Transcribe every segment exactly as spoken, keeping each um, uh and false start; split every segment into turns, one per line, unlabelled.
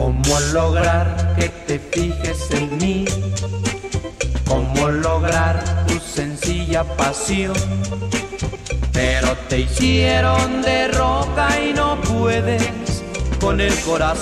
¿Cómo lograr que te fijes en mí? ¿Cómo lograr tu sencilla pasión? Pero te hicieron de roca y no puedes con el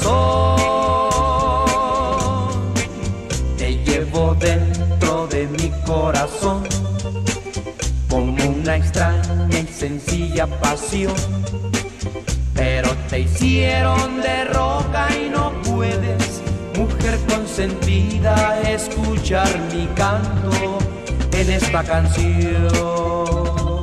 corazón. Te llevo dentro de mi corazón como una extraña y sencilla pasión. Pero te hicieron de roca y no puedes, mujer consentida, escuchar mi canto en esta canción.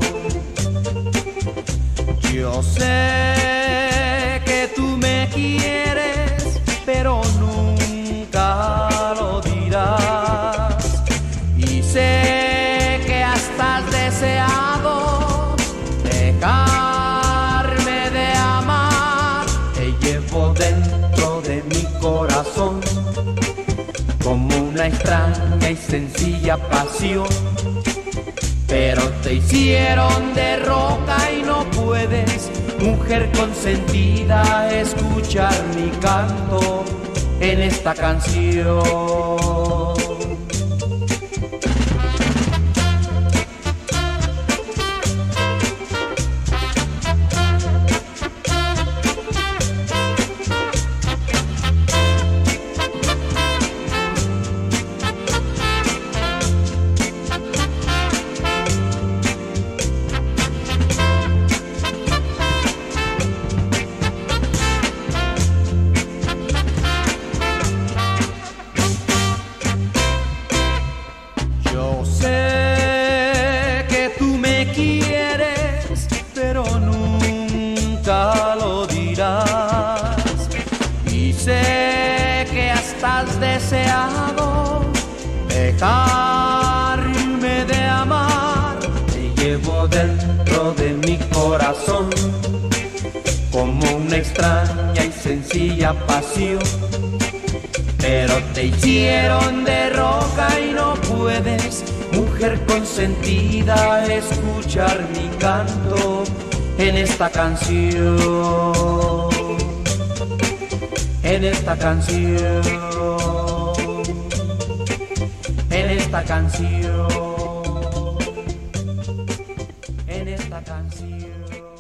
Yo sé que tú me quieres, pero nunca lo dirás. Y sé que hasta has deseado dejarme de amar. Te llevo dentro de mi corazón como una extraña y sencilla pasión. Pero te hicieron de roca y no puedes, mujer consentida, escuchar mi canto en esta canción. Yo sé que tú me quieres, pero nunca lo dirás. Y sé que hasta has deseado dejarme de amar. Te llevo dentro de mi corazón como una extraña y sencilla pasión. Pero te hicieron de roca y no puedes, mujer consentida, escuchar mi canto en esta canción. En esta canción. En esta canción. En esta canción.